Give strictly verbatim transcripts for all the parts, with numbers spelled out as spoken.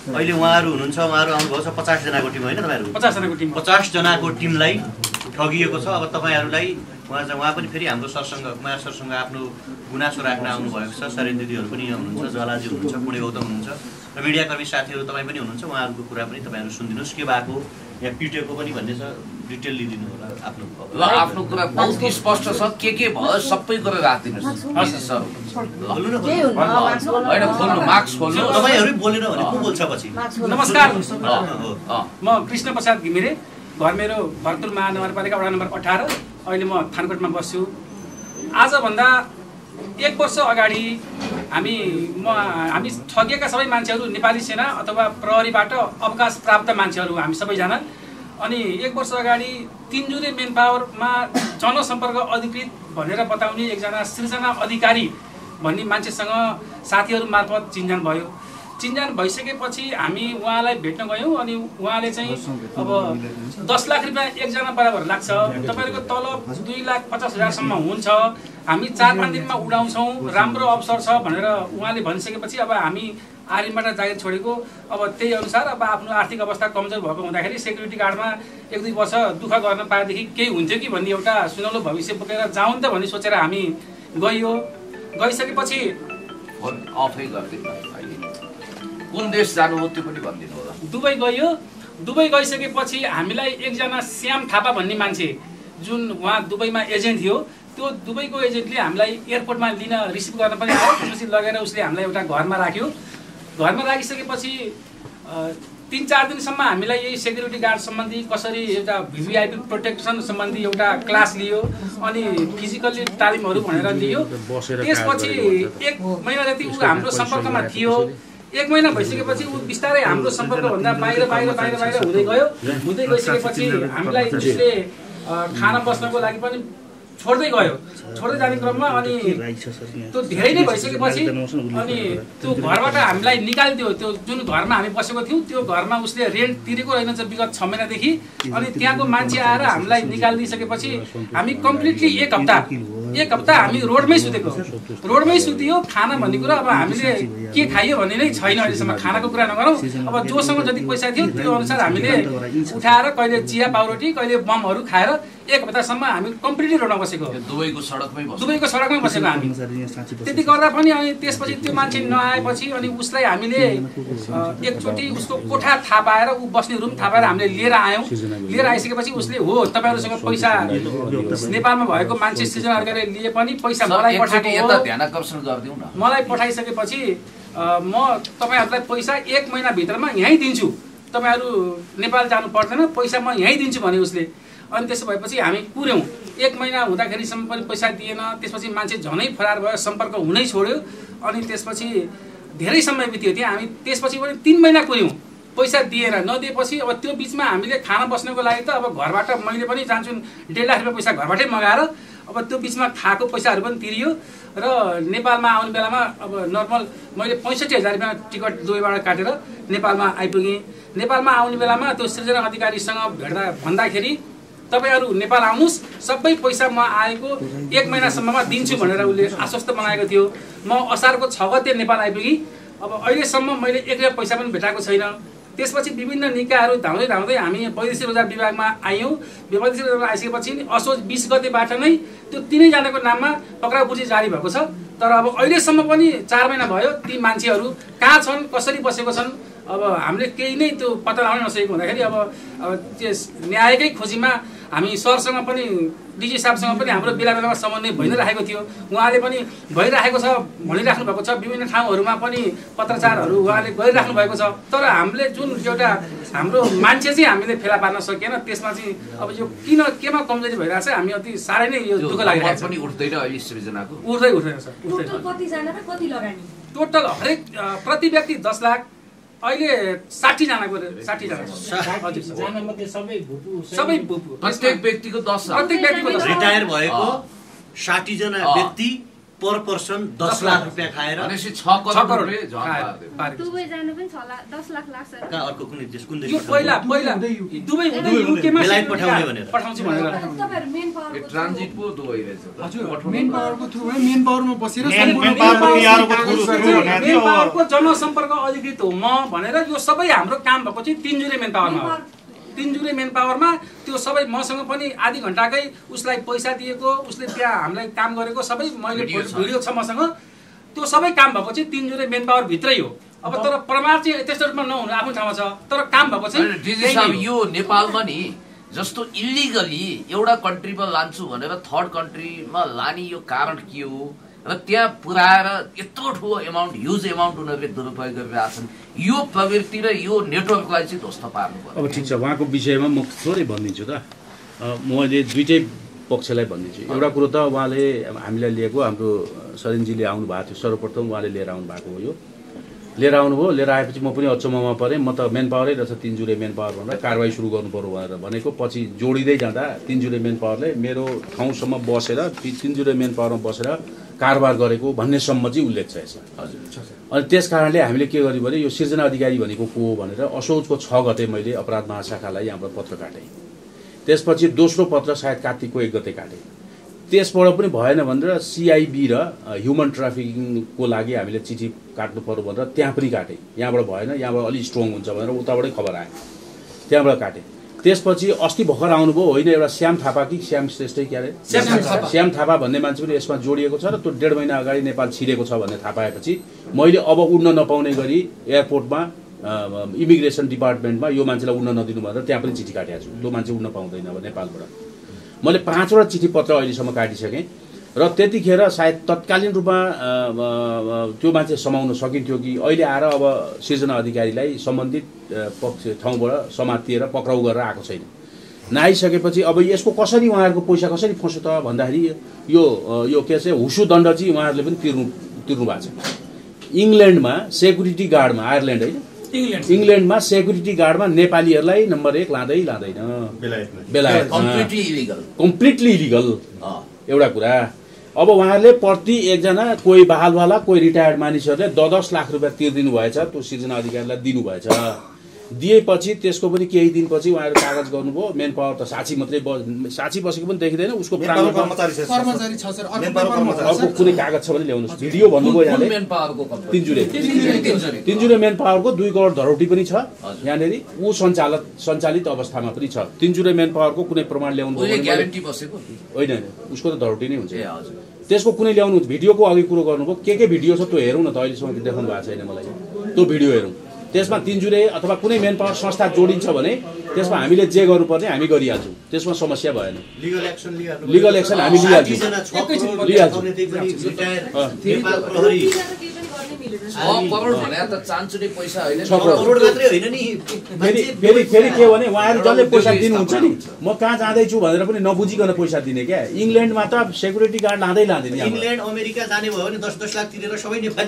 अहिले उहाँहरू हुनुहुन्छ, उहाँहरू आउनुभएको छ पचास जनाको टिम होइन तपाईँहरू? पचास जनाको टिम पचास जनाको टिमलाई ठगिएको छ। अब तपाईँहरूलाई उहाँ उहाँ पनि फेरि हाम्रो सरसँग कुमार सरसँग आफ्नो गुनासो राख्न आउनुभएको छ। सरेन दिदीहरू पनि यहाँ हुनुहुन्छ, ज्वालाजी हुनुहुन्छ, पुणे गौतम हुनुहुन्छ र मिडियाकर्मी साथीहरू तपाईँ पनि हुनुहुन्छ। उहाँहरूको कुरा पनि तपाईँहरू सुनिदिनुहोस्, के भएको यहाँ पिटेको पनि भन्ने छ, डिटेल लिइदिनु होला आफ्नो। ल आफ्नो कुरा बहुत स्पष्ट छ, के के भयो सबै कुरा राखिदिनुहोस् सर। बोल्नु न, होइन खोल्नु, मास्क खोल्नु। तपाईँहरू बोलेन भने को बोल्छ पछि? नमस्कार, म कृष्ण प्रसाद घिमिरे, घर मेरो भरतपुर महानगरपालिका वडा नम्बर अठार। अहिले म थानकोटमा बस्छु। आजभन्दा एक वर्ष अगाडि हामी म हामी ठगिएका सबै मान्छेहरू नेपाली सेना अथवा प्रहरीबाट अवकाश प्राप्त मान्छेहरू हामी सबैजना। अनि एक वर्ष अगाडि तिनजुरे मेन पावरमा जनसम्पर्क अधिकृत भनेर बताउने एकजना सृजना अधिकारी भन्ने मान्छेसँग साथीहरू मार्फत चिन्जान भयो। चिन्जान भइसकेपछि हामी उहाँलाई भेट्न गयौँ। अनि उहाँले चाहिँ अब दस लाख रुपियाँ एकजना बराबर लाग्छ, तपाईँहरूको तलब दुई लाख पचास हजारसम्म हुन्छ, हामी चार पाँच दिनमा उडाउँछौँ, राम्रो अवसर छ भनेर उहाँले भनिसकेपछि अब हामी आर्मीबाट जागिर छोडेको। अब त्यही अनुसार अब आफ्नो आर्थिक अवस्था कमजोर भएको हुँदाखेरि सेक्युरिटी गार्डमा एक दुई वर्ष दुःख गर्न पाएदेखि केही हुन्थ्यो कि भन्ने एउटा सुनौलो भविष्य बोकेर जाउँ त भन्ने सोचेर हामी गइयो। गइसकेपछि अफै गरिदिनु, कुन देश जानु हो त्यो पनि भनिदिनु होला। दुबई गयो। दुबई गइसकेपछि हामीलाई एकजना श्याम थापा भन्ने मान्छे, जुन उहाँ दुबईमा एजेन्ट थियो, त्यो दुबईको एजेन्टले हामीलाई एयरपोर्टमा लिन रिसिभ गर्न पनि आयो। त्यसपछि लगेर उसले हामीलाई एउटा घरमा राख्यो। घरमा राखिसकेपछि तिन चार दिनसम्म हामीलाई यही सेक्युरिटी गार्ड सम्बन्धी, कसरी एउटा भिभिआइपी प्रोटेक्सन सम्बन्धी एउटा क्लास लियो। अनि फिजिकल्ली तालिमहरू भनेर लियो। त्यसपछि एक महिना जति ऊ हाम्रो सम्पर्कमा थियो। एक महिना भइसकेपछि ऊ बिस्तारै हाम्रो सम्पर्कभन्दा बाहिर बाहिर बाहिर बाहिर हुँदै गयो। हुँदै गइसकेपछि हामीलाई उसले खाना बस्नको लागि पनि छोड्दै गयो। छोड्दै जाने क्रममा अनि त्यो धेरै नै भइसकेपछि अनि त्यो घरबाट हामीलाई निकालिदियो। त्यो जुन घरमा हामी बसेको थियौँ त्यो घरमा उसले रेन्ट तिरेको रहेनछ विगत छ महिनादेखि। अनि त्यहाँको मान्छे आएर हामीलाई निकालिदिइसकेपछि हामी कम्प्लिटली एक हप्ता एक हप्ता हामी रोडमै सुतेको। रोडमै सुतियो। खाना भन्ने कुरा अब हामीले के खाइयो भन्ने नै छैन अहिलेसम्म। खानाको कुरा नगरौँ, अब जोसँग जति पैसा थियो त्यो अनुसार हामीले उठाएर कहिले चिया पाउरोटी कहिले बमहरू खाएर एक हप्तासम्म हामी कम्प्लिटली रोडमा बसेको। दुबईको सडकमै दुबईको सडकमै बसेको हामी। त्यति गर्दा पनि अनि त्यसपछि त्यो मान्छे नआएपछि अनि उसलाई हामीले एकचोटि उसको कोठा थाहा पाएर ऊ बस्ने रुम थाहा पाएर हामीले लिएर आयौँ। लिएर आइसकेपछि उसले हो तपाईँहरूसँग पैसा नेपालमा भएको मान्छे सृजना गरेर लिए पनि पैसा मलाई पठाएको यता ध्यान आकर्षण गरिदिउँ न। मलाई पठाइसकेपछि म तपाईँहरूलाई पैसा एक महिनाभित्रमा यहीँ दिन्छु, तपाईँहरू नेपाल जानु पर्दैन, पैसा म यहीँ दिन्छु भने उसले। अनि त्यसो भएपछि हामी कुर्यौँ। एक महिना हुँदाखेरिसम्म पनि पैसा दिएन। त्यसपछि मान्छे झनै फरार भयो, सम्पर्क हुनै छोड्यो। अनि त्यसपछि धेरै समय बित्यो त्यहाँ। हामी त्यसपछि पनि तिन महिना कुर्यौँ, पैसा दिएन। नदिएपछि अब त्यो बिचमा हामीले खाना बस्नको लागि त अब घरबाट मैले पनि जान्छु डेढ लाख रुपियाँ पैसा घरबाटै मगाएर अब त्यो बिचमा खाएको पैसाहरू पनि तिरियो। र नेपालमा आउने बेलामा अब नर्मल मैले पैँसठी हजार रुपियाँ टिकट दुबईबाट काटेर नेपालमा आइपुगेँ। नेपालमा आउने बेलामा त्यो सृजना अधिकारीसँग भेट्दा भन्दाखेरि तपाईँहरू नेपाल आउनुहोस्, सबै पैसा म आएको एक महिनासम्ममा दिन्छु भनेर उसले आश्वस्त बनाएको थियो। म असारको छ गते नेपाल आइपुगेँ। अब अहिलेसम्म मैले एक रुपियाँ पैसा पनि भेटाएको छैन। त्यसपछि विभिन्न निकायहरू धाउँदै धाउँदै हामी वैदेशिक रोजगार विभागमा आयौँ। वैदेशिक रोजगारमा आइसकेपछि असोज बिस गतेबाट नै त्यो तिनैजनाको नाममा पक्राउपुर्जी जारी भएको छ। तर अब अहिलेसम्म पनि चार महिना भयो, ती मान्छेहरू कहाँ छन्, कसरी बसेको छन्, अब हामीले केही नै त्यो पत्ता लगाउन नसकेको हुँदाखेरि अब अब त्यस न्यायकै खोजीमा हामी सरसँग पनि डिजी साहबसँग पनि हाम्रो बेला बेलामा समन्वय भइ नै राखेको थियो। उहाँले पनि भइराखेको छ भनिराख्नु भएको छ। विभिन्न ठाउँहरूमा पनि पत्रचारहरू उहाँले गरिराख्नु भएको छ। तर हामीले जुन एउटा हाम्रो मान्छे चाहिँ हामीले फेला पार्न सकेन। त्यसमा चाहिँ अब यो किन केमा कमजोरी भइरहेको छ हामी अति साह्रै नै यो दुःख लागिरहेको छ। पनि उठ्दैन अहिले सृजनाको उठ्दै उठ्दैन सर। टोटल कति जना र कति लगानी? टोटल हरेक प्रति व्यक्ति दस लाख, अहिले साठी जनाको साठी जना सबै भूपू प्रत्येक व्यक्तिको दस प्रत्येक व्यक्तिको दस रिटायर भएको साठी जना व्यक्ति पर पर्सन दस लाख रुपियाँ खाएर भनेपछि छ करोड रुपियाँ झन् पार्दै दुबई जानु पनि छ ला दस लाख लाग्छ कहाँ अर्को कुनै देश कुन देश यो पहिला पहिला दुबई युकेमा बेलायत पठाउने भनेर पठाउँछु भनेर तपाईहरु मेन पावर ए ट्रान्जिट पो दुबई रहेछ त हजुर मेन पावरको थ्रु है मेन पावरमा बसेर मेन पावरको यारको थ्रु मेन पावरको जनसम्पर्क अधिकृत हो म भनेर यो सबै हाम्रो काम भएको चाहिँ तिनजुरे मेन पावरमा हो तिनजुरे मेन पावरमा त्यो सबै मसँग पनि आधी घण्टाकै उसलाई पैसा दिएको उसले त्यहाँ हामीलाई काम गरेको सबै मैले भिडियो छ मसँग त्यो सबै काम भएको चाहिँ तिनजुरे मेन पावर भित्रै हो अब तर प्रमाण चाहिँ त्यस्तो रूपमा नहुनु आफ्नो ठाउँमा छ तर काम भएको चाहिँ यो नेपालमा नि जस्तो इलिगली एउटा कन्ट्रीमा लान्छु भनेर थर्ड कन्ट्रीमा लाने यो कारण के हो र त्यहाँ पुर्याएर यत्रो ठुलो एमाउन्ट ह्युज एमाउन्ट उनीहरूले दुरुपयोग गरिरहेका छन् यो प्रवृत्ति र यो नेटवर्कलाई चाहिँ ध्वस्त पार्नु पर्यो अब ठिक छ उहाँको विषयमा म थोरै भनिदिन्छु त मैले दुईटै पक्षलाई भनिदिन्छु एउटा कुरो त उहाँले हामीलाई लिएको हाम्रो सरिनजीले आउनु भएको थियो सर्वप्रथम उहाँले लिएर आउनु भएको हो यो लिएर आउनुभयो लिएर आएपछि म पनि अचम्ममा परेँ म त मेन पावरै रहेछ तिनजुरे मेन पावर भनेर कारवाही सुरु गर्नु पर्यो भनेर भनेको पछि जोडिँदै जाँदा तिनजुरे मेन पावरले मेरो ठाउँसम्म बसेर तिनजुरे मेन पावरमा बसेर कारोबार गरेको भन्नेसम्म चाहिँ उल्लेख छ यसमा हजुर अनि त्यस कारणले हामीले के गर्यौँ भने यो सिर्जना अधिकारी भनेको को हो भनेर असोजको छ गते मैले अपराध महाशाखालाई यहाँबाट पत्र काटेँ त्यसपछि दोस्रो पत्र सायद कार्तिकको एक गते काटेँ त्यसबाट पनि भएन भनेर सिआइबी र ह्युमन ट्राफिकिङको लागि हामीले चिठी काट्नु पर्यो भनेर त्यहाँ पनि काटेँ यहाँबाट भएन यहाँबाट अलिक स्ट्रङ हुन्छ भनेर उताबाटै खबर आयो त्यहाँबाट काटेँ त्यसपछि अस्ति भर्खर आउनुभयो होइन एउटा श्याम थापा कि श्याम श्रेष्ठै के अरे श्याम थापा भन्ने मान्छे पनि यसमा जोडिएको छ र त्यो डेढ महिना अगाडि नेपाल छिरेको छ भन्ने थाहा पाएपछि मैले अब उड्न नपाउने गरी एयरपोर्टमा इमिग्रेसन डिपार्टमेन्टमा यो मान्छेलाई उड्न नदिनु भनेर त्यहाँ पनि चिठी काटेको छु त्यो मान्छे उड्न पाउँदैन अब नेपालबाट मैले पाँचवटा चिठी पत्र अहिलेसम्म काटिसकेँ र त्यतिखेर सायद तत्कालीन रूपमा त्यो मान्छे समाउन सकिन्थ्यो कि अहिले आएर अब सिर्जना अधिकारीलाई सम्बन्धित पक्ष ठाउँबाट समातिएर पक्राउ गरेर आएको छैन नआइसकेपछि अब यसको कसरी उहाँहरूको पैसा कसरी फस्यो त भन्दाखेरि यो यो के चाहिँ हुसु दण्ड चाहिँ उहाँहरूले पनि तिर्नु तिर्नु भएको छ इङ्ल्यान्डमा सेक्युरिटी गार्डमा आयरल्यान्ड होइन इङ्ल्यान्ड इङ्ल्यान्डमा सेक्युरिटी गार्डमा नेपालीहरूलाई नम्बर एक लाँदै लाँदैन बेलायत कम्प्लिटली इलिगल एउटा कुरा अब उहाँहरूले प्रति एकजना कोही बहालवाला कोही रिटायर्ड मानिसहरूले दस दस लाख रुपियाँ तिर्दिनु भएछ त्यो सिर्जना अधिकारीलाई दिनुभएछ दिएपछि त्यसको पनि केही दिनपछि उहाँहरू कागज गर्नुभयो मेन पावर त साक्षी मात्रै साक्षी बसेको पनि देखिँदैन उसको अर्को कुनै कागज छ भने ल्याउनुहोस् भिडियो भन्नुभयो यहाँले तिनजुरे तिनजुरे मेन पावरको दुई करोड धरौटी पनि छ यहाँनिर ऊ सञ्चालक सञ्चालित अवस्थामा पनि छ तिनजुरे मेन पावरको कुनै प्रमाण ल्याउनु होइन उसको त धरौटी नै हुन्छ त्यसको कुनै ल्याउनु भिडियोको अघि कुरो गर्नुभयो के के भिडियो छ त्यो हेरौँ न त अहिलेसम्म देखाउनु भएको छैन मलाई त्यो भिडियो हेरौँ त्यसमा तिनजुरे अथवा कुनै मेन पावर संस्था जोडिन्छ भने त्यसमा हामीले जे गर्नुपर्ने हामी गरिहाल्छौँ त्यसमा समस्या भएन लिगल एक्सन लिगल एक्सन हामी लिइहाल्छौँ लिइहाल्छौँ फेरि फेरि के भने उहाँहरू जसले पैसा दिनुहुन्छ नि म कहाँ जाँदैछु भनेर पनि नबुझिकन पैसा दिने क्या इङ्ल्यान्डमा त सेक्युरिटी गार्ड लाँदै लाँदैन इङ्ल्यान्ड अमेरिका जाने भयो भने दस दस लाख तिरेर सबै नेपाली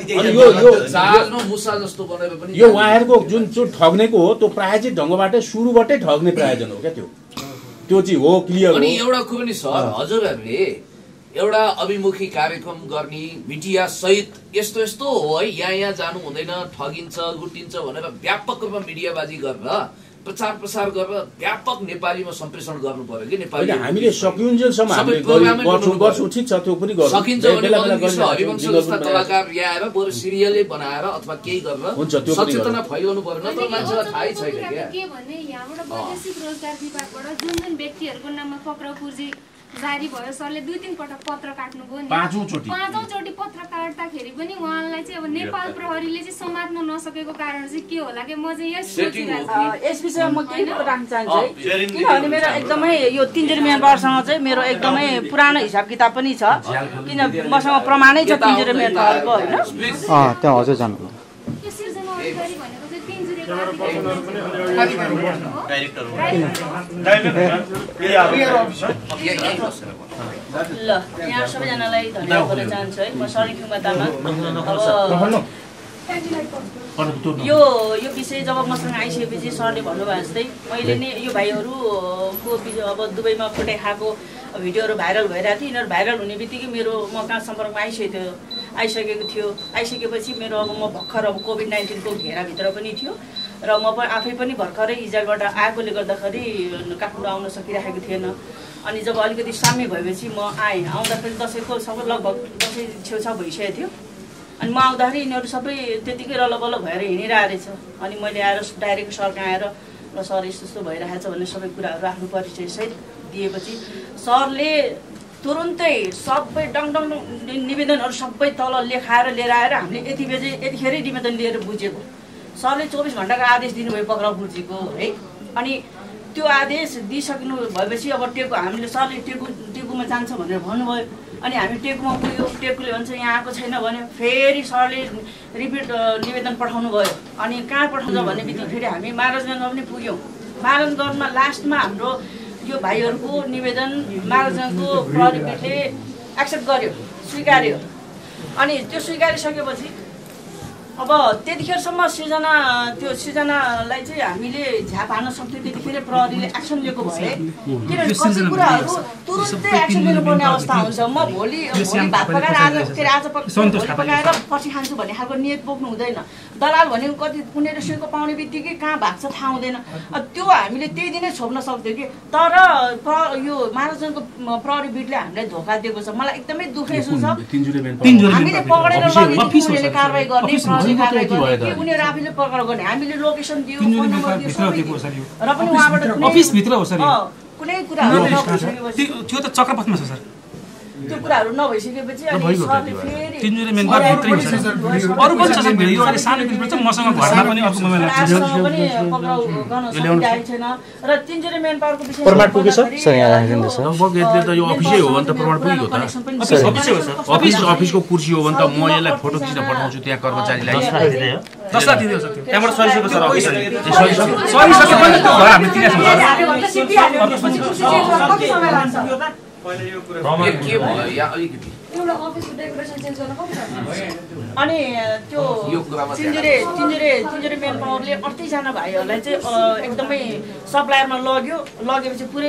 यो उहाँहरूको जुन जुन ठग्नेको हो त्यो प्रायोजित ढङ्गबाटै सुरुबाटै ठग्ने प्रायोजन हो क्या त्यो त्यो चाहिँ हो क्लियर अनि एउटा कुरो पनि सर हजुरहरूले एउटा अभिमुखी कार्यक्रम गर्ने मिडिया सहित यस्तो यस्तो हो है यहाँ यहाँ जानु हुँदैन ठगिन्छ लुटिन्छ भनेर व्यापक रूपमा मिडियाबाजी गरेर प्रचार प्रसार गरेर व्यापक नेपालीमा सम्प्रेषण गर्नु पर्यो कि नेपाली हामीले सकिन्जेलसम्म हामीले गर्छौँ गर्छौँ ठिक छ त्यो पनि गर्छौँ सकिन्छ भने हरिवंश जस्ता कलाकार ल्याएर बरु सिरियलै बनाएर अथवा केही गरेर सचेतना फैलाउनु पर्यो नत्र मान्छेलाई थाहै छैन क्या के भने यहाँबाट वैदेशिक रोजगार विभागबाट जुन जुन व्यक्तिहरूको नाममा पक्राउ पूर्जी जारी भयो सरले दुई तीन पटक पत्र काट्नुभयो नि पाँचौँचोटि पाँचौँचोटि पत्र काट्दाखेरि पनि उहाँलाई चाहिँ अब नेपाल प्रहरीले चाहिँ समात्न नसकेको कारण चाहिँ के होला कि म चाहिँ यस सोचिरहेको छु यस विषयमा म केही कुरा राख्न चाहन्छु है किनभने मेरो एकदमै यो तिनजुरे मेन पावरसँग चाहिँ मेरो एकदमै पुरानो हिसाब किताब पनि छ किन मसँग प्रमाणै छ तिनजुरे मेन पावरको होइन त्यहाँ हजुर जानु यो सिर्जना अधिकारी भनेको चाहिँ तिनजुरेको ल यहाँ सबैजनालाई धन्यवाद दिन चाहन्छु है म सरी खुमा तामाङ अब यो यो विषय जब मसँग आइसकेपछि सरले भन्नुभयो जस्तै मैले नै यो भाइहरूको अब दुबईमा पठाइ खाएको भिडियोहरू भाइरल भइरहेको थियो। यिनीहरू भाइरल हुने बित्तिकै मेरो म कहाँ सम्पर्कमा आइसकेको थियो आइसकेको थियो आइसकेपछि मेरो अब म भर्खर अब कोभिड नाइन्टिनको घेराभित्र पनि थियो र म पनि आफै पनि भर्खरै इजरायलबाट आएकोले गर्दाखेरि काठमाडौँ आउन सकिरहेको थिएन। अनि जब अलिकति साम्य भएपछि म आएँ। आउँदाखेरि दसैँको सबै लगभग दसैँ छेउछाउ भइसकेको थियो। अनि म आउँदाखेरि यिनीहरू सबै त्यतिकै रलबल भएर हिँडिरहेको रहेछ। अनि मैले आएर डाइरेक्ट सरका आएर ल सर यस्तो यस्तो भइरहेको छ भन्ने सबै कुराहरू आफ्नो परिचयसहित दिएपछि सरले तुरुन्तै सबै डङ डङ निवेदनहरू सबै तल लेखाएर लिएर आएर हामीले यति बजे यतिखेरै निवेदन लिएर बुझेको। सरले चौबिस घन्टाको आदेश दिनुभयो पक्राउ पुर्जीको है। अनि त्यो आदेश दिइसक्नु भएपछि अब टेकु हामीले सरले टेकु टेकुमा जान्छ भनेर भन्नुभयो। अनि हामी टेकुमा पुग्यो। टेकुले भन्छ यहाँ आएको छैन भन्यो। फेरि सरले रिपिट निवेदन पठाउनु भयो। अनि कहाँ पठाउँछ भन्ने बित्तिकै फेरि हामी महाराजगञ्जमा पनि पुग्यौँ। महाराजगञ्जमा लास्टमा हाम्रो यो भाइहरूको निवेदन महाराजगञ्जको प्रहरीले एक्सेप्ट गर्यो, स्वीकार्यो। अनि त्यो स्वीकारिसकेपछि अब त्यतिखेरसम्म सृजना त्यो सृजनालाई चाहिँ हामीले झ्याप हान्न सक्थ्यौँ। त्यतिखेर प्रहरीले एक्सन लिएको भए किनभने कति कुराहरू तुरुन्तै एक्सन लिनुपर्ने अवस्था हुन्छ। म भोलि भोलि भात पकाएर आज के अरे आज भोलि पकाएर पछि खान्छु भन्ने खालको नियत बोक्नु हुँदैन। दलाल भनेको कति कुनै सुनको पाउने बित्तिकै कहाँ भाग्छ थाहा हुँदैन। त्यो हामीले त्यही दिनै छोप्न सक्थ्यौँ कि तर यो महाराजनको प्रहरी बिटले हामीलाई धोका दिएको छ। मलाई एकदमै दुखेसो छ। हामीले पक्रेर लगेर कारवाही गर्ने उनीहरू आफैले पक्राउ गर्ने हामीले लोकेसन दियो फोन नम्बर दियो र पनि उहाँबाट अफिसभित्र हो सर कुनै कुराहरू नभइसकेपछि त्यो त चक्रपथमा छ सर त्यो कुराहरू नभइसकेपछि अनि सरले फेरि तिनजना मेम्बर भित्रै हो सर अरु पनि छ सर यो अहिले सानो किसिमको चाहिँ मसँग घरमा पनि अर्को मोबाइल पनि पक्राउ गर्न सकिरहेको छैन र तिनजना मेन पावरको विषय प्रमाण पुग्यो सर सर यहाँ राखिदिनु सर लगभग यसले त यो अफिसै हो भने त प्रमाण पुग्यो त अफिसै हो सर अफिस अफिसको कुर्सी हो भने त म यसलाई फोटो खिचेर पठाउँछु त्यहाँ कर्मचारीलाई दस लाख दिदियो सर त्यहाँबाट सरिसक्यो सर अफिसले सरिसक्यो पनि त्यो घर हामीले तिरेको छौँ अनि त्यो तिनजरे तिनजरे तिनजरे मेन पावरले अठतिसजना भाइहरूलाई चाहिँ एकदमै सप्लायरमा लग्यो। लगेपछि पुरै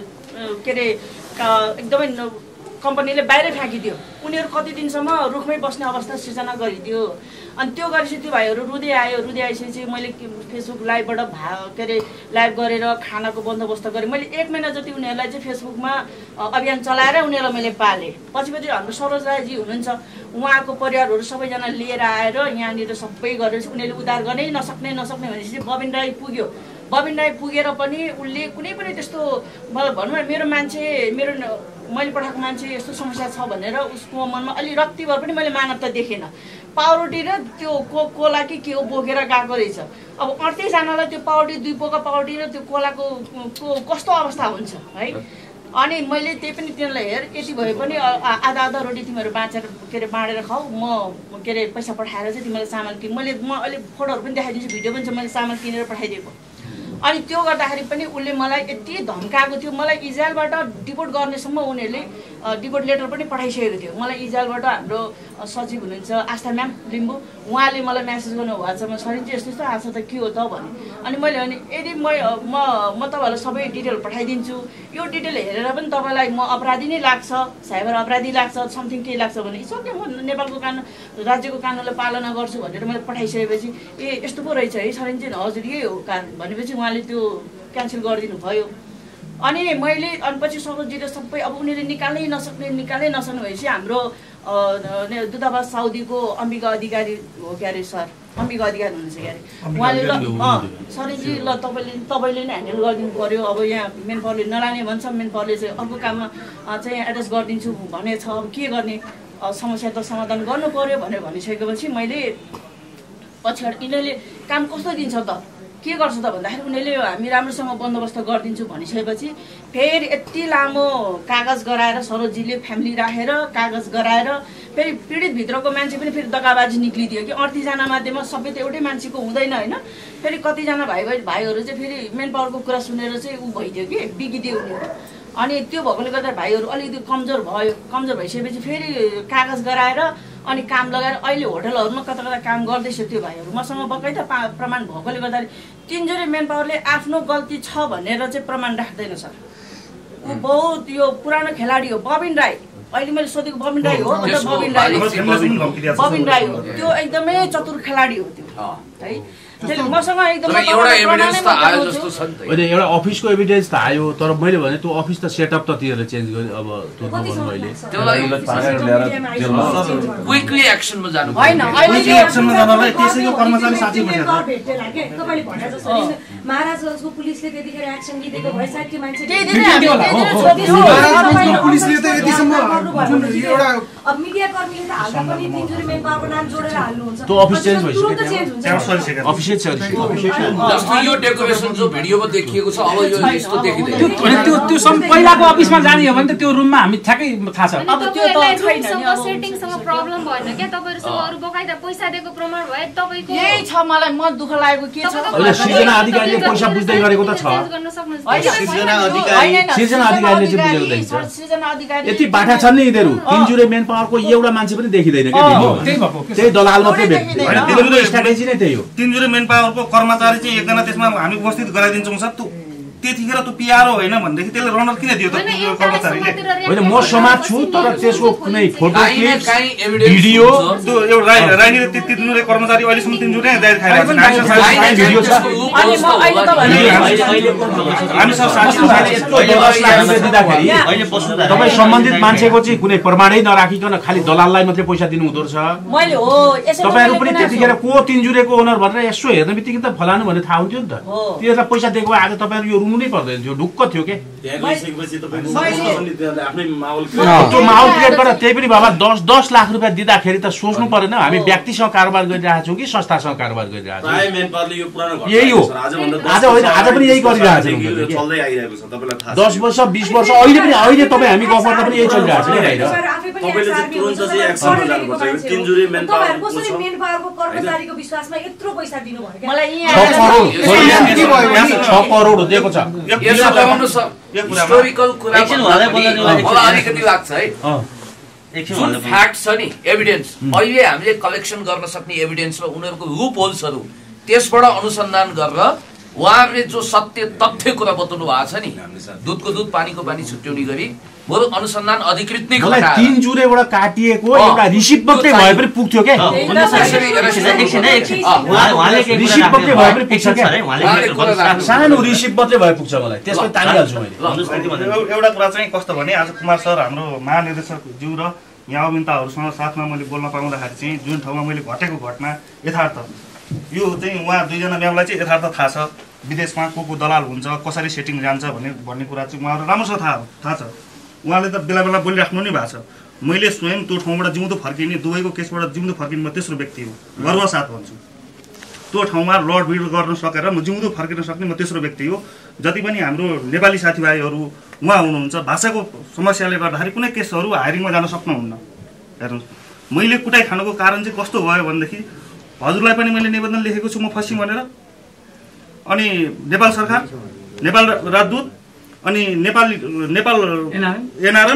के अरे एकदमै कम्पनीले बाहिरै फ्याँकिदियो। उनीहरू कति दिनसम्म रुखमै बस्ने अवस्था सृजना गरिदियो। अनि त्यो गरेपछि त्यो भाइहरू रुँदै आयो। रुँदै आइसकेपछि मैले फेसबुक लाइभबाट भा के अरे लाइभ गरेर खानाको बन्दोबस्त गरेँ। मैले एक महिना जति उनीहरूलाई चाहिँ फेसबुकमा अभियान चलाएर उनीहरूलाई मैले पालेँ। पछि पछि हाम्रो सरोज रायजी हुनुहुन्छ उहाँको परिवारहरू सबैजना लिएर आएर यहाँनिर सबै गरेपछि उनीहरूले उद्धार गर्नै नसक्ने नसक्ने भनेपछि बबिन राई पुग्यो। बबिन राई पुगेर पनि उसले कुनै पनि त्यस्तो भनौँ न मेरो मान्छे मेरो मैले पठाएको मान्छे यस्तो समस्या छ भनेर उसको मनमा अलि रत्तिभर पनि मैले मानवता देखेन। पाउरोटी र त्यो को कोला कि के हो बोकेर गएको रहेछ। अब अडतिसजनालाई त्यो पाउरोटी दुई पोका पाउरोटी र त्यो कोलाको कस्तो अवस्था हुन्छ है। अनि मैले त्यही पनि तिनीहरूलाई हेर यति भए पनि आधा आधा रोटी तिमीहरू बाँचेर के अरे बाँडेर खाऊ म के अरे पैसा पठाएर चाहिँ तिमीलाई सामान किन मैले म अहिले फोटोहरू पनि देखाइदिन्छु भिडियो पनि छ मैले सामान किनेर पठाइदिएको। अनि त्यो गर्दाखेरि पनि उसले मलाई यति धम्काएको थियो। मलाई इजरायलबाट डिपोर्ट गर्नेसम्म उनीहरूले डिपोर्ट लेटर पनि पठाइसकेको थियो। मलाई इजरायलबाट हाम्रो सचिव हुनुहुन्छ आस्था म्याम लिम्बू उहाँले मलाई म्यासेज गर्नु वाट्सएपमा सरिन्छ यस्तो यस्तो आएको छ त के हो त भने। अनि मैले भने यदि म म म तपाईँहरूलाई सबै डिटेल पठाइदिन्छु यो डिटेल हेरेर पनि तपाईँलाई म अपराधी नै लाग्छ साइबर अपराधी लाग्छ समथिङ केही लाग्छ भने सक्यो म नेपालको कानुन राज्यको कानुनलाई पालना गर्छु भनेर मैले पठाइसकेपछि ए यस्तो पो रहेछ है सरिन्छ हजुर यही हो कारण भनेपछि उहाँले त्यो क्यान्सल गरिदिनु भयो। अनि मैले अनि पछि सरोजीले सबै अब उनीहरूले निकाल्नै नसक्ने निकाल्नै नसक्ने भएपछि हाम्रो दूतावास साउदीको अम्बिका अधिकारी हो क्या अरे सर अम्बिका अधिकारी हुनुहुन्छ क्या अरे उहाँले ल सरोजी ल तपाईँले तपाईँले नै ह्यान्डल गरिदिनु पऱ्यो। अब यहाँ मेन पावरले नलाने भन्छ मेन पावरले चाहिँ अर्को काममा चाहिँ एड्रेस गरिदिन्छु भनेछ। अब के गर्ने समस्या त समाधान गर्नु पऱ्यो भनेर भनिसकेपछि मैले पछाडि यिनीहरूले काम कस्तो दिन्छ त के गर्छ त भन्दाखेरि उनीहरूले हामी राम्रोसँग बन्दोबस्त गरिदिन्छु भनिसकेपछि फेरि यति लामो कागज गराएर सरोजीले फ्यामिली राखेर कागज गराएर फेरि पीडितभित्रको मान्छे पनि फेरि दगाबाजी निक्लिदियो कि अडतिसजना माध्यममा सबै त एउटै मान्छेको हुँदैन होइन। फेरि कतिजना भाइ भाइहरू चाहिँ फेरि मेन पावरको कुरा सुनेर चाहिँ ऊ भइदियो कि बिगिदियो उनीहरू। अनि त्यो भएकोले गर्दा भाइहरू अलिकति कमजोर भयो। कमजोर भइसकेपछि फेरि कागज गराएर अनि काम लगाएर अहिले होटलहरूमा कता कता काम गर्दैछ त्यो भाइहरू मसँग बकैदा प्रमाण भएकोले गर्दाखेरि तिनजुरे मेन पावरले आफ्नो गल्ती छ भनेर चाहिँ प्रमाण राख्दैन सर। ऊ बहुत यो पुरानो खेलाडी हो बबिन राई, अहिले मैले सोधेको बबिन राई हो बबिन राई बबिन राई हो, त्यो एकदमै चतुर खेलाडी हो त्यो है। त्यसले मसँग एकदमै एउटा एभिडेन्स त आयो जस्तो छ नि त। होइन एउटा अफिसको एभिडेन्स त आयो, तर मैले भने त्यो अफिस त सेटअप त तिनीहरूले चेन्ज गरे अब त्यो नभन्नु मैले क्विकली एक्सनमा जानु होइन अहिले एक्सनमा जानलाई त्यसैको कर्मचारी साथी बसेर भेट्टेला के तपाईले भने जस्तो महाराजको पुलिसले त्यतिखेर एक्सन लिएको भए साठी मान्छे पुलिसले त यतिसम्म जुन एउटा अब मिडिया कर्मीले त हाल्दा पनि तिनजुरे मेन पावरको नाम जोडेर हाल्नुहुन्छ। त्यो अफिस चेन्ज भइसक्यो, अफिस जस्तो यो डेकोरेसन जो भिडियोमा देखिएको छ अब यो यस्तो देखिँदैन। त्यो त्यो सम पहिलाको अफिसमा जाने हो भने त त्यो रुममा हामी ठ्याक्कै थाहा छ। अब त्यो त छैन नि सेटिङसँग प्रब्लम भएन के तपाईहरुसँग अरु बकाइदा पैसा दिएको प्रमाण भए तपाईको यही छ। मलाई म दुःख लागेको के छ अहिले सिर्जना अधिकारीले पैसा बुझ्दै गरेको त छ। सिर्जना अधिकारी सिर्जना अधिकारीले चाहिँ बुझेको देखिन्छ। सिर्जना अधिकारी यति बाठा छन् नि यिनीहरू, तिनजुरे मेन पावरको एउटा मान्छे पनि देखिँदैन क्या भिडियोमा, त्यही दलाल मात्रै भेट्दैन। तिनीहरूको स्ट्राटेजी नै त्यही हो। तिनजुरे मेन पावरको कर्मचारी चाहिँ एकजना त्यसमा हामी उपस्थित गराइदिन्छौँ सर। त्यो त्यतिखेर त्यो पिआरओ होइन भनेदेखि त्यसले रनर किन दियो त तिनजुरे कर्मचारीले? होइन म समाज छु, तर त्यसको कुनै फोटो क्लिप भिडियो त्यो एउटा राइनीले तिनजुरे कर्मचारी अहिलेसम्म तिनजुरे दायर खाइरहेको भिडियो छ। अनि म अहिले त हामी सब साथी दिँदाखेरि तपाईँ सम्बन्धित मान्छेको चाहिँ कुनै प्रमाणै नराखिकन खालि दलाललाई मात्रै पैसा दिनु हुँदो रहेछ। मैले हो यसै तपाईँहरू पनि त्यतिखेर को तिनजुरेको ओनर भनेर यसो हेर्ने बित्तिकै त फलानु भनेर थाहा हुन्थ्यो नि त। तिनीहरूलाई पैसा दिएको भए आज तपाईँहरू यो रुनु नै पर्दैन थियो, ढुक्क थियो के त्यो माहौल क्रिएट गरेर। त्यही पनि बाबा दस दस लाख रुपियाँ दिँदाखेरि त सोच्नु परेन हामी व्यक्तिसँग कारोबार गरिरहेको छौँ कि संस्थासँग कारोबार गरिरहेको छौँ। यही हो, आज होइन आज पनि यही गरिरहेको छ। दस वर्ष बिस वर्ष अहिले पनि अहिले तपाईँ हामी गफ गर्दा पनि यही चलिरहेको छ नि बाहिर। छ करोड दिएको छ। हिस्टोरिकल कुरा मलाई अलिकति लाग्छ है, जुन फ्याक्ट छ नि एभिडेन्स अहिले हामीले कलेक्सन गर्न सक्ने एभिडेन्स र उनीहरूको लुप होल्सहरू त्यसबाट अनुसन्धान गरेर उहाँहरूले जो सत्य तथ्य कुरा बताउनु भएको छ नि दुधको दुध पानीको पानी छुट्याउने गरी बरु अनुसन्धान अधिकृत नै मलाई तीन जुरेबाट काटिएको एउटा रिसिप्ट मात्रै भए पनि पुग्थ्यो के। रिसिप्ट मात्रै भए पनि पुग्छ के, सानो रिसिप्ट मात्रै भए पुग्छ मलाई, त्यसमै तालिहाल्छु मैले। एउटा कुरा चाहिँ कस्तो भने आज कुमार सर हाम्रो महानिर्देशक ज्यू र यहाँ अभियन्ताहरूसँग साथमा मैले बोल्न पाउँदाखेरि चाहिँ जुन ठाउँमा मैले घटेको घटना यथार्थ यो चाहिँ उहाँ दुईजना म्यामलाई चाहिँ यथार्थ थाहा छ, विदेशमा को को दलाल हुन्छ कसरी सेटिङ जान्छ भन्ने भन्ने कुरा चाहिँ उहाँहरू राम्रोसँग थाहा थाहा छ। उहाँले त बेला बेला बोलिराख्नु नै भएको छ। मैले स्वयं त्यो ठाउँबाट जिउँदो फर्किने दुबईको केसबाट जिउँदो फर्किने म तेस्रो व्यक्ति हो, गर्वसाथ भन्छु। त्यो ठाउँमा लड बिड गर्न सकेर म जिउँदो फर्किन सक्ने म तेस्रो व्यक्ति हो। जति पनि हाम्रो नेपाली साथीभाइहरू उहाँ हुनुहुन्छ भाषाको समस्याले गर्दाखेरि कुनै केसहरू हायरिङमा जान सक्नुहुन्न। हेर्नुहोस् मैले कुटाइ खानुको कारण चाहिँ कस्तो भयो भनेदेखि हजुरलाई पनि मैले निवेदन लेखेको छु म फसी भनेर, अनि नेपाल सरकार, नेपाल राजदूत, अनि नेपाल नेपाल एनआरएन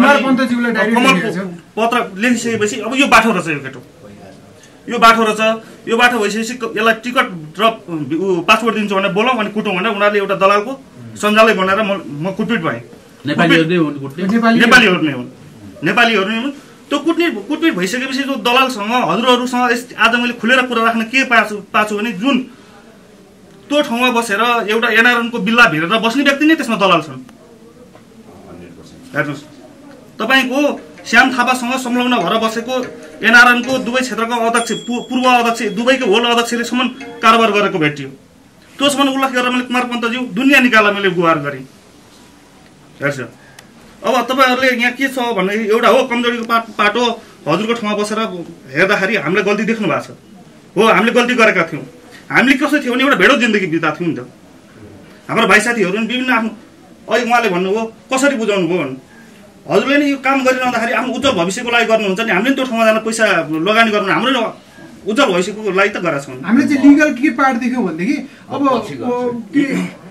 पत्र लेखिसकेपछि अब यो बाठो रहेछ, यो केटो यो बाठो रहेछ। यो बाठो भइसकेपछि यसलाई टिकट ड्रप पासपोर्ट दिन्छु भनेर बोलाउँ अनि कुटौँ भनेर उनीहरूले एउटा दलालको सञ्जालै बनाएर म कुटपिट भएँ। नेपालीहरू नै हुन्, नेपालीहरू नै हुन्। त्यो कुटपिट कुटपिट भइसकेपछि त्यो दलालसँग हजुरहरूसँग आज मैले खुलेर कुरा राख्न के पाछु पाछु भने जुन त्यो ठाउँमा बसेर एउटा एनआरएनको बिल्ला भिरेर बस्ने व्यक्ति नै त्यसमा दलाल छन्। हेर्नुहोस् तपाईँको श्याम थापासँग संलग्न भएर बसेको एनआरएनको दुवै क्षेत्रका अध्यक्ष पूर्व अध्यक्ष दुबईको होल अध्यक्षलेसम्म कारोबार गरेको भेटियो। त्योसम्म उल्लेख गरेर मैले कुमार पन्तज्यू दुनियाँ निकाल्न मैले गुहार गरेँ। हेर्छ अब तपाईँहरूले यहाँ के छ भने एउटा हो कमजोरीको पाट पाटो हजुरको ठाउँमा बसेर हेर्दाखेरि हामीले गल्ती देख्नु भएको छ। हो हामीले गल्ती गरेका थियौँ। हामीले कस्तो थियो भने एउटा भेडो जिन्दगी बिताएको थियौँ नि त। हाम्रो भाइ साथीहरू पनि विभिन्न आफ्नो अहिले उहाँले भन्नुभयो कसरी बुझाउनु भयो भन्नु, हजुरले नि यो काम गरिरहँदाखेरि आफ्नो उज्जवल भविष्यको लागि गर्नुहुन्छ नि, हामीले त्यो ठाउँमा जान पैसा लगानी गर्नु हाम्रो उज्जवल भविष्यको लागि त गरेका छौँ। हामीले चाहिँ लिगल के पार्ट देख्यौँ भनेदेखि अब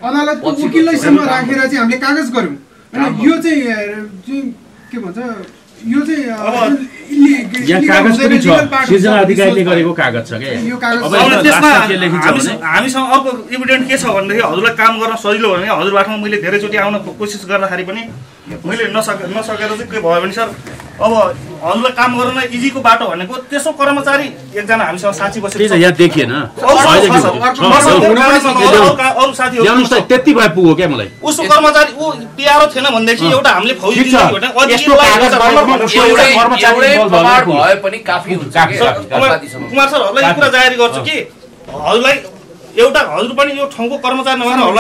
अदालतको वकिलैसम्म राखेर चाहिँ हामीले कागज गऱ्यौँ। अनि यो चाहिँ के भन्छ यो चाहिँ यहाँ कागज पनि छ सिर्जना अधिकारीले गरेको कागज छ क्या अब त्यसमा हामीसँग अर्को इभिडेन्ट के छ भनेदेखि हजुरलाई काम गर्न सजिलो हो भने हजुरबाटमा मैले धेरैचोटि आउन कोसिस गर्दाखेरि पनि मैले नसके नसकेर चाहिँ के भयो भने सर अब हजुरलाई काम गर्न इजीको बाटो भनेको त्यसो कर्मचारी एकजना हामीसँग साथी बसेको यहाँ देखिएन त्यति भए पुग्यो क्या मलाई उसको कर्मचारी ऊ पिआरओ थिएन भनेदेखि एउटा हामीले फौजी कुमार सर हजुरलाई यो कुरा जाहेर गर्छु कि हजुरलाई एउटा हजुर पनि यो ठाउँको कर्मचारी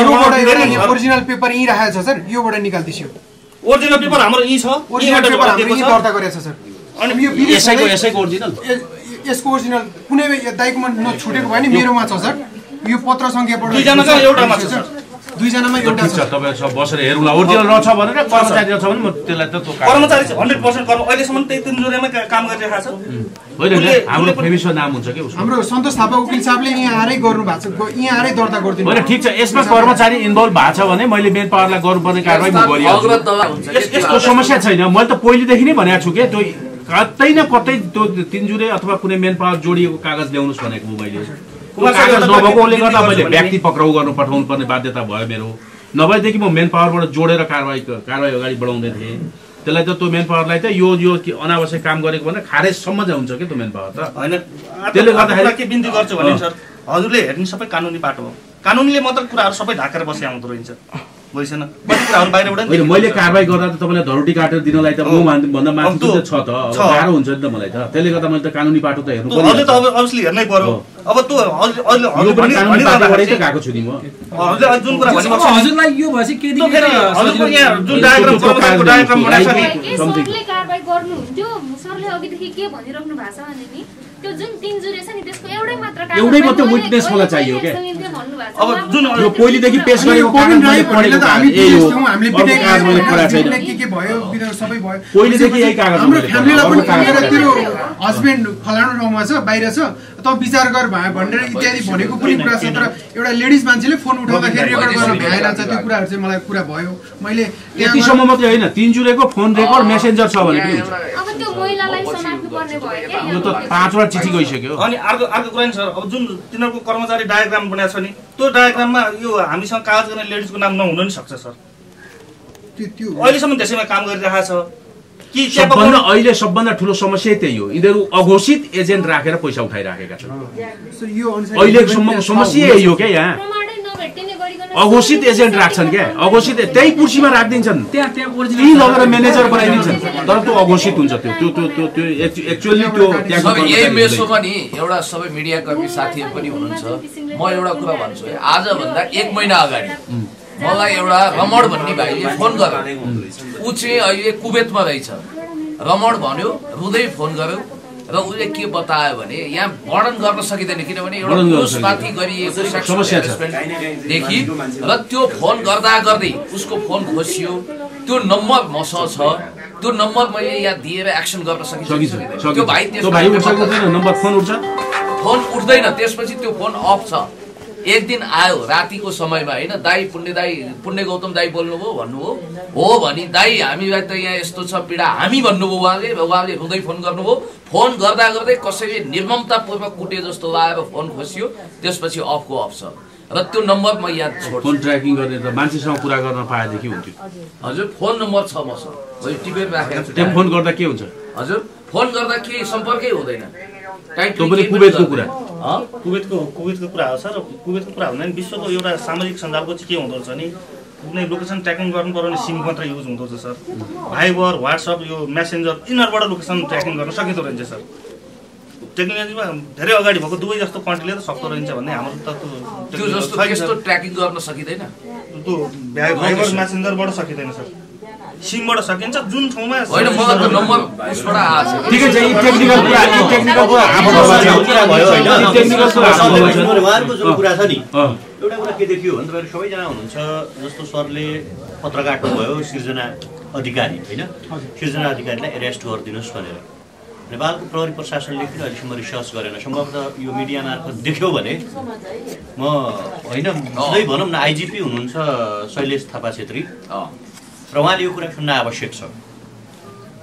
नभएर ओरिजिनल पेपर यहीँ राखेको छ सर योबाट निकाल्दैछु ओरिजिनल पेपर हाम्रो यहीँ छ ओरिजिनल पेपर हाम्रो यहीँ दर्ता गरेको छ सर अनि यो यसैको यसैको ओरिजिनल यसको ओरिजिनल कुनै दाइकोमा नछुटेको भयो नि मेरोमा छ सर यो पत्र संख्याबाट दुईजनाको एउटामा छ सर दुईजनामा एउटा छ तपाईँ सब बसेर हेरौँला ओरिजिनल रहेछ भनेर कर्मचारी रहेछ भने म त्यसलाई त कर्मचारी हन्ड्रेड पर्सेन्ट कर्म अहिलेसम्म त्यही तिनजोरेमै काम गरिरहेको छ होइन हाम्रो फेमिसमा नाम हुन्छ कि हाम्रो सन्तोष थापा वकिल साहबले यहाँ आएरै गर्नु भएको छ यहाँ आएरै दर्ता गरिदिनु होइन ठिक छ यसमा कर्मचारी इन्भल्भ भएको छ भने मैले मेन पावरलाई गर्नुपर्ने कारवाही म गरिहाल्छु यस्तो समस्या छैन मैले त पहिलेदेखि नै भनेको छु कि त्यो कतै न कतै त्यो तिनजुरे अथवा कुनै मेन पावर जोडिएको कागज ल्याउनुहोस् भनेको हो मैले कागज नभएकोले गर्दा मैले व्यक्ति पक्राउ गर्नु पठाउनु पर्ने बाध्यता भयो मेरो नभएदेखि म मेन पावरबाट जोडेर कारवाही कारवाही अगाडि बढाउँदै थिएँ त्यसलाई त त्यो मेन पावरलाई त यो यो अनावश्यक काम गरेको भने खारेजसम्म चाहिँ हुन्छ कि त्यो मेन पावर त होइन त्यसले गर्दाखेरि के बिन्ती गर्छु भने सर हजुरले हेर्ने सबै कानुनी बाटो हो कानुनले मात्र कुराहरू सबै ढाकेर बसे आउँदो रहेछ बुझ्दैन कति कुराहरू बाहिरबाट होइन मैले कारवाही गर्दा त तपाईँलाई धरोटी काटेर दिनलाई त म भन्दा माथि त छ त गाह्रो हुन्छ नि त मलाई त त्यसले गर्दा मैले त कानुनी बाटो त हेर्नु पर्यो हजुर त अब अभियसली हेर्नै पर्यो अब त्यो अहिले हजुर पनि कानुनी बाटोबाटै त गएको छु नि म हजुरले जुन कुरा भन्नु भएको हजुरलाई यो भएपछि के दिन्छ हजुरको यहाँ जुन डायग्राम कर्मचारीको डायग्राम बनाएको छ नि सरले कारबाही गर्नुहुन्थ्यो सरले अघिदेखि के भनिराख्नु भएको छ भने नि त्यो जुन तिनजुरे छ नि त्यसको एउटै मात्र कारबाही एउटै मात्र विटनेस मलाई चाहियो के अब जुन यो पहिलेदेखि पेश गरेको कागज मैले पढेको हामी हामीले विधेयक आज मैले पढा छैन के के भयो विधेयक सबै भयो पहिलेदेखि यही कागज हाम्रो फ्यामिलीलाई पनि कागज तेरो हस्बेन्ड फलानु ठाउँमा छ बाहिर छ त विचार गर भयो भनेर इत्यादि भनेको पनि कुरा छ तर एउटा लेडिज मान्छेले फोन उठाउँदाखेरि रेकर्ड गर्न भ्याएन छ त्यो कुराहरू चाहिँ मलाई कुरा भयो मैले यतिसम्म मात्रै होइन तिनजुरेको फोन रेकर्ड मेसेन्जर छ भने पनि हुन्छ अब त्यो महिलालाई समात्नु पर्ने भयो के यो त पाँचवटा चिठी गइसक्यो अनि अर्को अर्को कुरा नि सर अब जुन तिनीहरूको कर्मचारी डायग्राम बनाएको छ नि त्यो डायग्राममा यो हामीसँग कागज गर्ने लेडिजको नाम नहुन नि सक्छ सर त्यो अहिलेसम्म त्यसैमा काम गरिरहेको छ कि सबभन्दा अहिले सबभन्दा ठुलो समस्या त्यही हो यिनीहरू अघोषित एजेन्ट राखेर पैसा उठाइराखेका छन् अहिलेसम्मको समस्या यही हो क्या यहाँ अघोषित एजेन्ट राख्छन् क्या अघोषित त्यही कुर्सीमा राखिदिन्छन् त्यहाँ त्यहाँ त्यही लगेर म्यानेजर बनाइदिन्छन् तर त्यो अघोषित हुन्छ त्यो त्यो त्यो त्यो एक्चुअली त्यो यही मेसोमा नि एउटा सबै मिडियाकर्मी साथीहरू पनि हुनुहुन्छ म एउटा कुरा भन्छु है आजभन्दा एक महिना अगाडि मलाई एउटा रमण भन्ने भाइले फोन गर्यो ऊ चाहिँ अहिले कुवेतमा रहेछ रमण भन्यो रुँदै फोन गर्यो र उसले के बतायो भने यहाँ वर्णन गर्न सकिँदैन किनभने एउटा पुरुषमाथि गरिएको देखि र त्यो फोन गर्दा गर्दै उसको फोन खोसियो त्यो नम्बर मसँग छ त्यो नम्बर मैले यहाँ दिएर एक्सन गर्न सकिन्छ त्यो भाइ नम्बर फोन उठ्छ फोन उठ्दैन त्यसपछि त्यो फोन अफ छ एक दिन आयो रातिको समयमा होइन दाई पुण्य दाई पुण्य गौतम दाई बोल्नुभयो भन्नुभयो हो भनी दाई हामीलाई त यहाँ यस्तो छ पीडा हामी भन्नुभयो उहाँले उहाँले रुँदै फोन गर्नुभयो फोन गर्दा गर्दै कसैले निर्ममतापूर्वक कुटे जस्तो आएर फोन खोसियो त्यसपछि अफको अफ छ र त्यो नम्बर म याद छोड्छु फोन ट्र्याकिङ गर्ने त मान्छेसँग कुरा गर्न पाएदेखि हुन्थ्यो हजुर फोन नम्बर छ मसँग मैले टिपेर राखेको छु त्यो फोन गर्दा के हुन्छ हजुर फोन गर्दा के सम्पर्कै हुँदैन कुवेतको कुरा कुवेतको कुवेतको कुरा हो सर कुवेतको कुरा हुँदैन विश्वको एउटा सामाजिक सञ्जालको चाहिँ के हुँदो रहेछ नि कुनै लोकेसन ट्र्याकिङ गर्नु पर्यो भने सिम मात्र युज हुँदो रहेछ सर भाइबर व्हाट्सएप यो मेसेन्जर यिनीहरूबाट लोकेसन ट्र्याकिङ गर्न सकिँदो रहेछ सर टेक्नोलोजीमा धेरै अगाडि भएको दुवै जस्तो कन्ट्रीले त सक्दो रहेछ भन्ने हाम्रो त त्यो जस्तो त्यस्तो ट्र्याकिङ गर्न सकिँदैन त्यो भाइबर मेसेन्जरबाट सकिँदैन सर सिमबाट सकिन्छ जुन ठाउँमा होइन मलाई त नम्बर उसबाट आछ ठीक छ यी टेक्निकल कुरा यी टेक्निकल कुरा हाम्रो कुरा भयो हैन टेक्निकल कुरा उहाँहरुको जुन कुरा छ नि एउटा कुरा के देखियो भने तपाईहरु सबैजना हुनुहुन्छ जस्तो सरले पत्र काट्नु भयो सिर्जना अधिकारी हैन सिर्जना अधिकारीलाई अरेस्ट गरिदिनुस् भनेर नेपालको प्रहरी प्रशासनले किन अहिलेसम्म रिसर्च गरेन सम्भवतः यो मिडिया मार्फत देख्यो भने म हैन सधैँ भनौँ न आइजिपी हुनुहुन्छ शैलेश थापा छेत्री र उहाँले यो कुरा सुन्न आवश्यक छ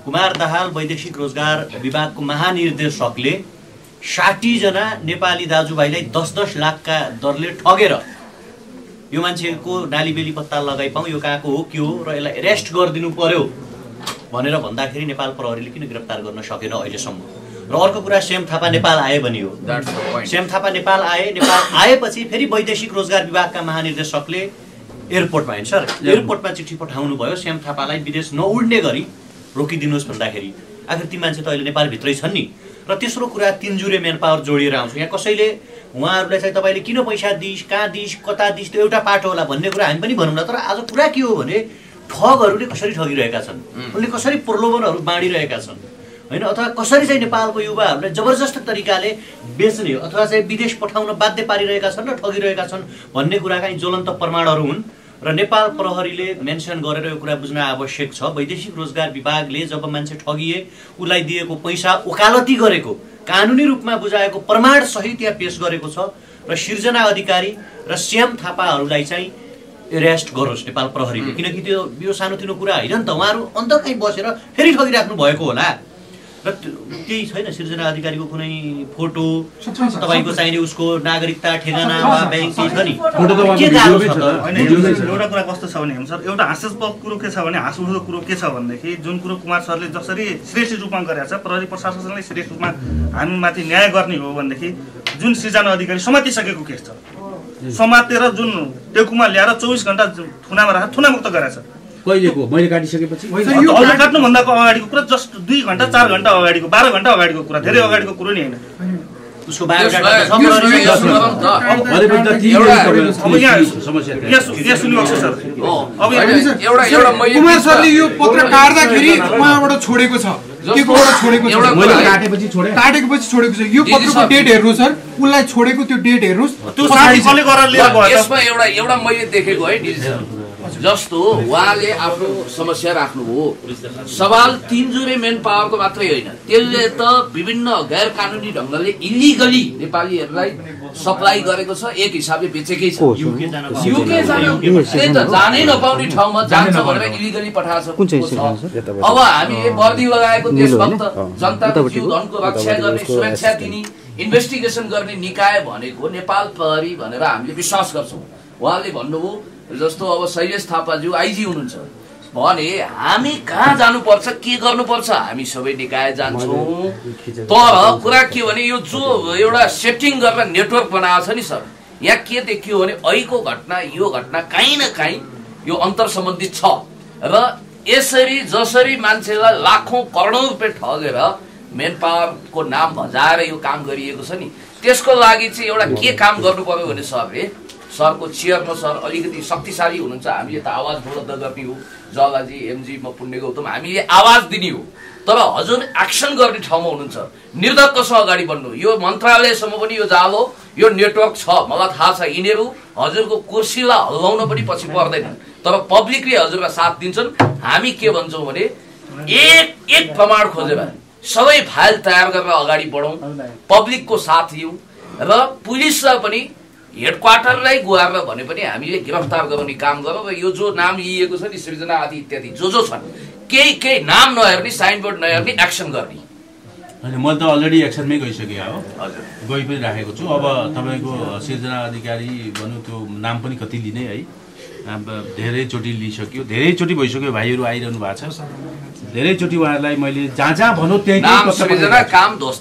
कुमार दाहाल वैदेशिक रोजगार विभागको महानिर्देशकले साठी जना नेपाली दाजुभाइलाई दस दस लाखका दरले ठगेर यो मान्छेको नालीबेली पत्ता लगाइ पाउँ यो कहाँको हो के हो र यसलाई एरेस्ट गरिदिनु पर्यो भनेर भन्दाखेरि नेपाल प्रहरीले किन गिरफ्तार गर्न सकेन अहिलेसम्म। र अर्को कुरा श्याम थापा नेपाल आए भने हो। श्याम थापा नेपाल आए नेपाल आएपछि फेरि वैदेशिक रोजगार विभागका महानिर्देशकले एयरपोर्टमा होइन सर एयरपोर्टमा चिठी पठाउनु भयो श्याम थापालाई विदेश नउड्ने गरी रोकिदिनुहोस् भन्दाखेरि आखिर ती मान्छे त अहिले नेपालभित्रै छन् नि। र तेस्रो कुरा तिनजुरे म्यान पावर जोडिएर आउँछ। यहाँ कसैले उहाँहरूलाई चाहिँ तपाईँले किन पैसा दिइस् कहाँ दिइस् कता दिइस् त्यो एउटा पाटो होला भन्ने कुरा हामी पनि भनौँला। तर आज कुरा के हो भने ठगहरूले कसरी ठगिरहेका छन् उनले कसरी प्रलोभनहरू बाँडिरहेका छन् होइन अथवा कसरी चाहिँ नेपालको युवाहरूलाई जबरजस्त तरिकाले बेच्ने अथवा चाहिँ विदेश पठाउन बाध्य पारिरहेका छन् र ठगिरहेका छन् भन्ने कुराका ज्वलन्त प्रमाणहरू हुन्। र नेपाल प्रहरीले मेन्सन गरेर यो कुरा बुझ्न आवश्यक छ। वैदेशिक रोजगार विभागले जब मान्छे ठगिए उसलाई दिएको पैसा ओकालती गरेको कानुनी रूपमा बुझाएको प्रमाण सहित यहाँ पेश गरेको छ र सिर्जना अधिकारी र श्याम थापाहरूलाई चाहिँ एरेस्ट गरोस् नेपाल प्रहरीले। किनकि त्यो यो सानोतिनो कुरा होइन नि त उहाँहरू अन्त कहीँ बसेर फेरि ठगिराख्नु भएको होला र त्यही छैन सिर्जना अधिकारीको कुनै फोटो तपाईँको चाहिने उसको नागरिकता ठेगाना वा ब्याङ्क केही छ नि के गाह्रो छ त। एउटा कुरा कस्तो छ भने सर एउटा हास्यास्पद कुरो के छ भने हाँस उठ्दो कुरो के छ भनेदेखि जुन कुरो कुमार सरले जसरी श्रेष्ठ रूपमा गरेको छ प्रहरी प्रशासनले श्रेष्ठ रूपमा हामीमाथि न्याय गर्ने हो भनेदेखि जुन सृजना अधिकारी समातिसकेको केस छ समातेर जुन टेकुमा ल्याएर चौबिस घन्टा थुनामा राखेर थुनामुक्त गराएको छ। कहिलेको मैले काटिसकेपछि काट्नुभन्दाको अगाडिको कुरा जस्ट दुई घन्टा चार घन्टा अगाडिको बाह्र घन्टा अगाडिको कुरा धेरै अगाडिको कुरो नि होइन। उसको कुमार सरले यो पत्र काट्दाखेरि उहाँबाट छोडेको छ के कोबाट छोडेको छ काटेपछि छोडे काटेपछि छोडेको छ यो पत्रको डेट हेर्नु सर उसलाई छोडेको त्यो डेट हेर्नुस् त्यो साथी कसले गरेर लिएर गयो यसमा एउटा एउटा मैले देखेको है जस्तो उहाँले आफ्नो समस्या राख्नुभयो सवाल तिनजुरे मेन पावरको मात्रै होइन त्यसले त विभिन्न गैर कानुनी ढङ्गले इलिगली नेपालीहरूलाई सप्लाई गरेको छ एक हिसाबले बेचेकै छ युके जान त जानै नपाउने ठाउँमा जान्छ भनेर इलिगली पठाएको छ। अब हामीले वर्दी लगाएको देशभक्त जनताको जीव धनको रक्षा गर्ने सुरक्षा दिने इन्भेस्टिगेसन गर्ने निकाय भनेको नेपाल प्रहरी भनेर हामीले विश्वास गर्छौँ। उहाँले भन्नुभयो जस्तो अब शैलेश थापाज्यू आइजी हुनुहुन्छ भने हामी कहाँ जानुपर्छ के गर्नुपर्छ हामी सबै निकाय जान्छौँ। तर कुरा के भने यो जो एउटा सेटिङ गरेर नेटवर्क बनाएको छ नि सर यहाँ के देखियो भने अहिलेको घटना यो घटना काहीँ न काहीँ यो अन्तर सम्बन्धित छ र यसरी जसरी मान्छेलाई लाखौँ करोडौँ रुपियाँ ठगेर मेन पावरको नाम भजाएर यो काम गरिएको छ नि त्यसको लागि चाहिँ एउटा के काम गर्नु पर्यो भने सरले सरको चेयरमा सर अलिकति शक्तिशाली हुनुहुन्छ हामीले त आवाज बुलन्द गर्ने हो जलाजी एमजी म पुण्य गौतम हामीले आवाज दिने हो तर हजुर एक्सन गर्ने ठाउँमा हुनुहुन्छ निर्धक्क अगाडि बढ्नु यो मन्त्रालयसम्म पनि यो जालो यो नेटवर्क छ मलाई थाहा छ यिनीहरू हजुरको कुर्सीलाई हल्लाउन पनि पछि पर्दैन तर पब्लिकले हजुरलाई साथ दिन्छन्। हामी के भन्छौँ भने एक एक प्रमाण खोजेर सबै फाइल तयार गरेर अगाडि बढौँ पब्लिकको साथ लिउँ र पुलिसलाई पनि हेडक्वार्टरलाई गुहारेर भने पनि हामीले गिरफ्तार गराउने काम गरौँ र यो जो नाम लिइएको छ नि सृजना आदि इत्यादि जो जो छन् केही केही नाम नहेर्ने साइनबोर्ड नहेर्ने एक्सन गर्ने होइन मैले त अलरेडी एक्सनमै गइसकेँ हो हजुर गइ पनि राखेको छु। अब तपाईँको सृजना अधिकारी भनौँ त्यो नाम पनि कति लिने है अब धेरैचोटि लिइसक्यो धेरैचोटि भइसक्यो भाइहरू आइरहनु भएको छ धेरैचोटि उहाँहरूलाई मैले जहाँ जहाँ भनौँ त्यही सृजना काम दोस्त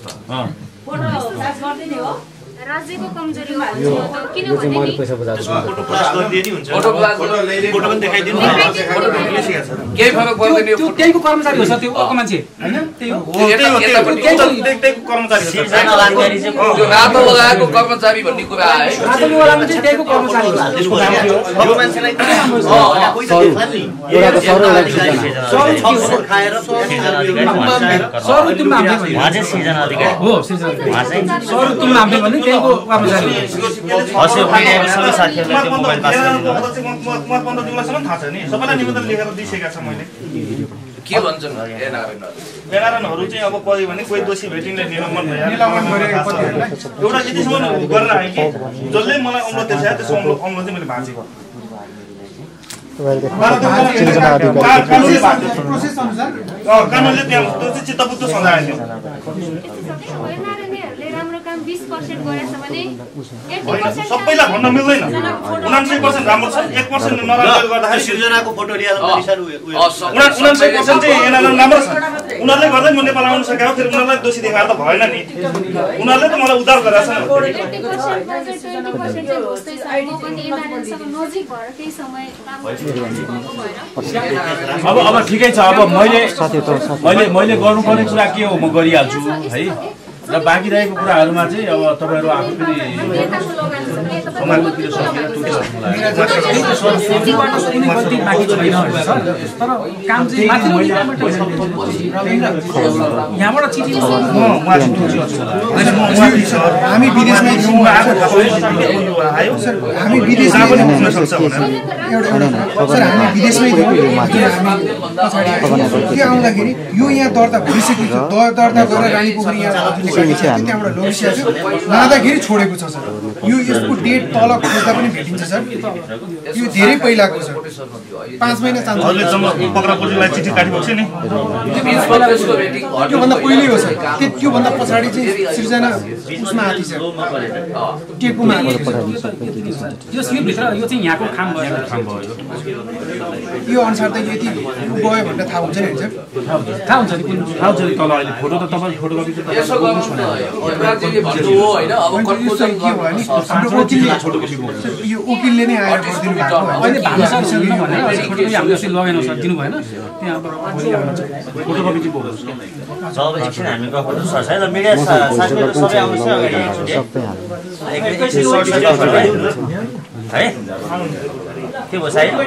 राज्यको कमजोरी हो किनभने नि फोटो फ्लास गरिदिए नि हुन्छ फोटो फोटो पनि देखाइदिनु केही फरक पर्दैन त्यो त्यहीको कर्मचारी हो सर त्यो अर्को मान्छे हैन त्यही हो त्यहीको कर्मचारी हो सिर्जना अधिकारी चाहिँ त्यो रातो लगाएको कर्मचारी भन्ने कुरा आयो रातो लगाएको चाहिँ त्यहीको कर्मचारी हो त्यसको नाम के हो अब मान्छेलाई अ कोही त देख्ला नि एउटा सरल अधिकारी सर खाएर सिर्जना अधिकारी सर तुम नाम के उहाँ चाहिँ सिर्जना अधिकारी हो सिर्जना उहाँ चाहिँ सर तुम नाम के भन्ने त्यहीको कर्मचारी हस् मिडियाको सबै साथीहरुलाई त्यो मोबाइल पास गरिदिनु म पन्ध्र दिनसम्म थाहा छ नि सबैलाई निवेदन लेखेर दिइसकेका छ मैले के भन्छन् एनआरएन एनआरएनहरु चाहिँ अब कोही भने कोही दोषी भेटिने निलम्बन भइहाल्यो एउटा यतिसम्म गरेर आए कि जसले मलाई अमलो देखायो त्यसको अमलो अमलो चाहिँ मैले भाँचेको कानुनले त्यहाँ त्यो चाहिँ चित्तबुत्त सजाय दियो नारायणहरूले राम्रो काम बिस पर्सेन्ट गरेछ भने सबैलाई भन्न मिल्दैन उनान्सय पर्सेन्ट राम्रो छ एक पर्सेन्ट नराम्रो गर्दाखेरि सिर्जनाको फोटो लिएर उनान्सय पर्सेन्ट चाहिँ यिनीहरूलाई राम्रो छ उनीहरूले गर्दै म नेपाल आउन सकेको फेरि उनीहरूलाई दोषी देखाएर त भएन नि उनीहरूले त मलाई उद्धार गरेछ अब अब ठिकै छ अब मैले मैले मैले गर्नुपर्ने कुरा के हो म गरिहाल्छु है र बाँकी रहेको कुराहरूमा चाहिँ अब तपाईँहरू आफू पनि समाजतिर सकेर तर काम चाहिँ यहाँबाट चिठी हामी विदेशमै हामी विदेशमै सर हामी विदेशमै के आउँदाखेरि यो यहाँ दर्ता भइसकेको छ दर्ता गरेर रानीपोखरी यहाँ त्यहाँबाट लगिसकेको छ लाँदाखेरि छोडेको छ सर यो यसको डेट तल खोज्दा पनि भेटिन्छ सर यो धेरै पहिलाको छ पाँच महिना चान्स पक्रापुर्जीलाई चिठी काटिएको छ नि त्योभन्दा पहिल्यै हो सर त्योभन्दा पछाडि चाहिँ सिर्जना उसमा आथि सर टेकुमा यो सिटभित्र यो चाहिँ यहाँको खाम भयो यो अनुसार त यति गयो भनेर थाहा हुन्छ नि सर थाहा हुन्छ नि कुन थाहा हुन्छ नि तल अहिले फोटो त तपाईँ फोटोकपी त यो वकिलले नै आएर गरिदिनु भएको अहिले भान्सा हामीले लगेनौँ सर दिनु भएन त्यहाँ फोटोकपी चाहिँ बोक्नुहोस् जब एकछिन हामी गफ गर्नु सक्छ है मिडिया साथीहरु सबै आउनुहोस् अगाडि एकछिन है के भयो साइ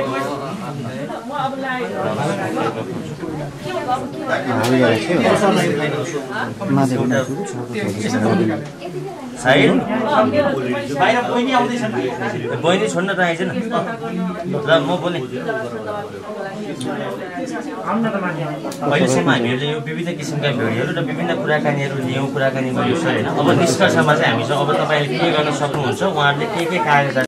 साहिल बाहिर बहिनी आउँदैछन् बहिनी छोड्न त आइज न र म बोले अहिलेसम्म हामीहरूले यो विभिन्न किसिमका भिडियोहरू र विभिन्न कुराकानीहरू लियौँ कुराकानी गर्यौँ होइन अब निष्कर्षमा चाहिँ हामीसँग अब तपाईँले के गर्न सक्नुहुन्छ उहाँहरूले के के कागज